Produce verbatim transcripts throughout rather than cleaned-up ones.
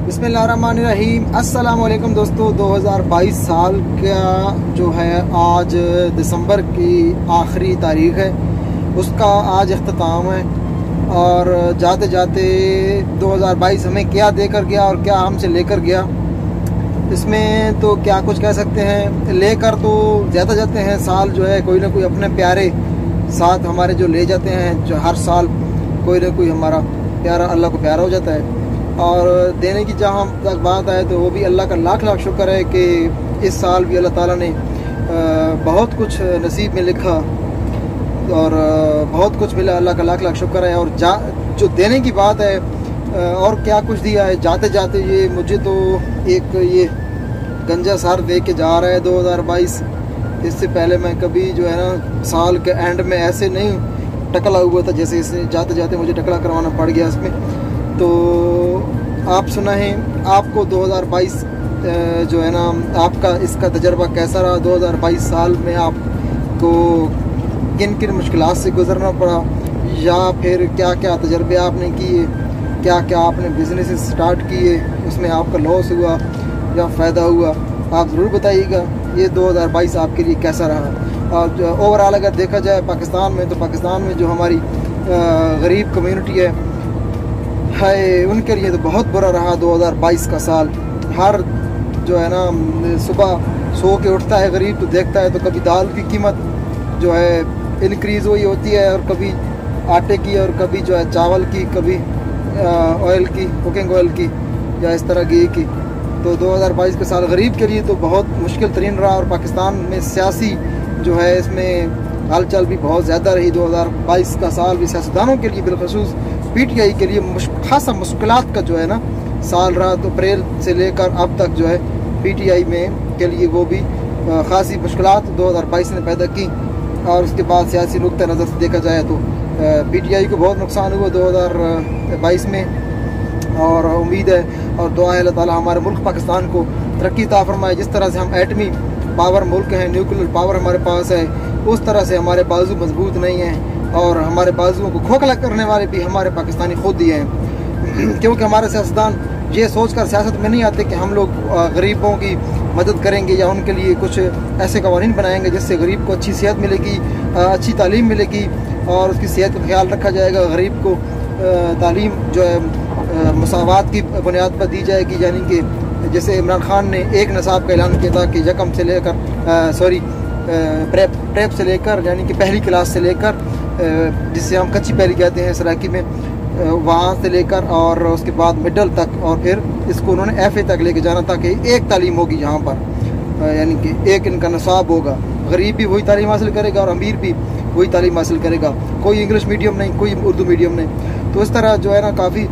बिस्मिल्लाहिर्रहमानिर्रहीम। अस्सलाम वालेकुम दोस्तों। दो हज़ार बाईस साल का जो है आज दिसंबर की आखिरी तारीख़ है, उसका आज अख्ताम है। और जाते जाते दो हज़ार बाईस हमें क्या देकर गया और क्या हमसे लेकर गया, इसमें तो क्या कुछ कह सकते हैं। लेकर तो ज़्यादा जाते हैं, साल जो है कोई ना कोई अपने प्यारे साथ हमारे जो ले जाते हैं, जो हर साल कोई ना कोई हमारा प्यारा अल्लाह को प्यारा हो जाता है। और देने की जहाँ तक बात आए तो वो भी अल्लाह का लाख लाख शुक्र है कि इस साल भी अल्लाह ताला ने बहुत कुछ नसीब में लिखा और बहुत कुछ मिला। अल्लाह का लाख लाख शुक्र है। और जा जो देने की बात है और क्या कुछ दिया है, जाते जाते ये मुझे तो एक ये गंजा सार दे के जा रहा है दो हज़ार बाईस। इससे पहले मैं कभी जो है ना साल के एंड में ऐसे नहीं टकला हुआ था जैसे इसे जाते जाते मुझे टकला करवाना पड़ गया इसमें। तो आप सुनाएं आपको दो हज़ार बाईस जो है ना, आपका इसका तजर्बा कैसा रहा। दो हज़ार बाईस साल में आपको किन किन मुश्किलात से गुजरना पड़ा, या फिर क्या क्या तजर्बे आपने किए, क्या क्या आपने बिजनेस स्टार्ट किए, उसमें आपका लॉस हुआ या फ़ायदा हुआ, आप ज़रूर बताइएगा। ये दो हज़ार बाईस आपके लिए कैसा रहा। और ओवरऑल अगर देखा जाए पाकिस्तान में, तो पाकिस्तान में जो हमारी गरीब कम्युनिटी है है उनके लिए तो बहुत बुरा रहा दो हज़ार बाईस का साल। हर जो है ना सुबह सो के उठता है गरीब तो देखता है तो कभी दाल की कीमत जो है इनक्रीज़ हुई होती है, और कभी आटे की, और कभी जो है चावल की, कभी ऑयल की, कुकिंग ऑयल की, या इस तरह घी की। तो दो हज़ार बाईस का साल गरीब के लिए तो बहुत मुश्किल तरीन रहा। और पाकिस्तान में सियासी जो है इसमें हलचल भी बहुत ज़्यादा रही। दो हज़ार बाईस का साल भी सियासतदानों के लिए, बिलखसूस पी टी आई के लिए खासा मुश्किलात का जो है ना साल रहा। तो अप्रैल से लेकर अब तक जो है पी टी आई में के लिए वो भी खासी मुश्किलात दो हज़ार बाईस ने पैदा की। और उसके बाद सियासी नुक्ता नज़र से देखा जाए तो पी टी आई को बहुत नुकसान हुआ दो हज़ार बाईस में। और उम्मीद है और दुआ है अल्लाह ताला हमारे मुल्क पाकिस्तान को तरक्की अता फरमाए। जिस तरह से हम एटमी पावर मुल्क हैं, न्यूक्लियर पावर हमारे पास है, उस तरह से हमारे बाजू मजबूत नहीं हैं। और हमारे बाजुओं को खोखला करने वाले भी हमारे पाकिस्तानी खुद ही हैं। क्योंकि हमारे सियासतदान ये सोचकर सियासत में नहीं आते कि हम लोग गरीबों की मदद करेंगे या उनके लिए कुछ ऐसे कवानीन बनाएंगे जिससे गरीब को अच्छी सेहत मिलेगी, अच्छी तालीम मिलेगी और उसकी सेहत का ख्याल रखा जाएगा। गरीब को तालीम जो है मसावात की बुनियाद पर दी जाएगी। यानी कि जैसे इमरान खान ने एक नसाब का ऐलान किया था कि यकम से लेकर सॉरी प्रेप प्रेप से लेकर, यानी कि पहली क्लास से लेकर, जिससे हम कच्ची पहली कहते हैं सराकी में, वहाँ से लेकर और उसके बाद मिडल तक, और फिर इसको उन्होंने एफ ए तक लेके जाना था कि एक तालीम होगी यहाँ पर, यानी कि एक इनका नसाब होगा। गरीब भी वही तालीम हासिल करेगा और अमीर भी वही तालीम हासिल करेगा, कोई इंग्लिश मीडियम नहीं, कोई उर्दू मीडियम नहीं। तो इस तरह जो है ना काफ़ी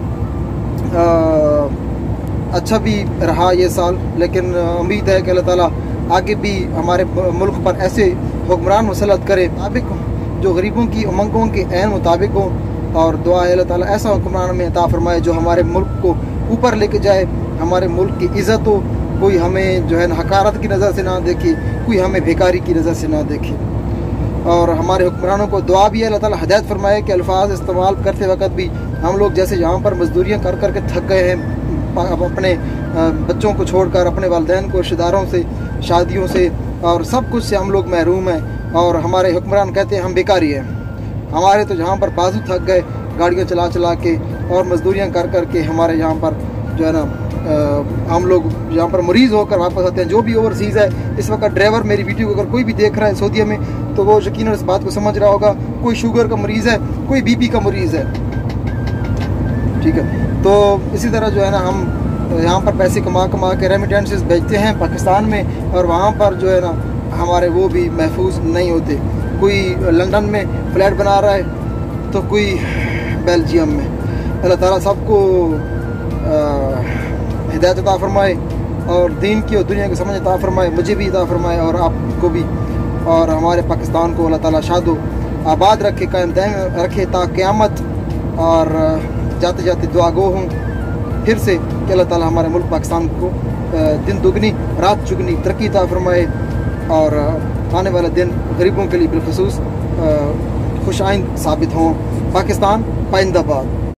अच्छा भी रहा ये साल। लेकिन उम्मीद है कि अल्लाह ताला आगे भी हमारे मुल्क पर ऐसे हुक्मरान मुसल्लत करे मुताबिक जो गरीबों की उमंगों के ऐन मुताबिक हो। और दुआ है अल्लाह ताला ऐसा हुक्मरान हमें अता फरमाए जो हमारे मुल्क को ऊपर लेके जाए, हमारे मुल्क की इज़्ज़त हो, कोई हमें जो है ना हकारत की नज़र से ना देखे, कोई हमें बेकारी की नज़र से ना देखे। और हमारे हुक्मरानों को दुआ भी है अल्लाह ताला हिदायत फरमाए कि अल्फाज इस्तेमाल करते वक्त भी हम लोग जैसे यहाँ पर मजदूरियाँ कर कर के थक गए हैं, अपने बच्चों को छोड़कर, अपने वालिदैन को, रिश्तेदारों से, शादियों से और सब कुछ से हम लोग महरूम हैं। और हमारे हुक्मरान कहते हैं हम बेकारी हैं। हमारे तो यहाँ पर बाजू थक गए गाड़ियाँ चला चला के और मजदूरियाँ कर कर के। हमारे यहाँ पर जो है ना आ, हम लोग यहाँ पर मरीज़ होकर वापस आते हैं। जो भी ओवरसीज़ है इस वक्त ड्राइवर मेरी वीडियो को अगर कोई भी देख रहा है सऊदीया में, तो वो यकीनन इस बात को समझ रहा होगा, कोई शुगर का मरीज़ है, कोई बी पी का मरीज़ है, ठीक है। तो इसी तरह जो है ना हम यहाँ पर पैसे कमा कमा के रेमिटेंसेस भेजते हैं पाकिस्तान में, और वहाँ पर जो है ना हमारे वो भी महफूज नहीं होते। कोई लंदन में फ्लैट बना रहा है तो कोई बेल्जियम में। अल्लाह ताला सबको हिदायत अता फरमाए और दीन की और दुनिया की समझ अता फरमाए, मुझे भी अता फरमाए और आपको भी। और हमारे पाकिस्तान को अल्लाह ताला शादो आबाद रखे, कायम दायम रखे ता क़यामत। और जाते जाते दुआ गो हूँ फिर से कि अल्लाह ताला हमारे मुल्क पाकिस्तान को दिन दुगनी रात चुगनी तरक्की अता फरमाए और आने वाला दिन गरीबों के लिए बिलखसूस खुश आइंद साबित हों। पाकिस्तान पाइंदाबाद।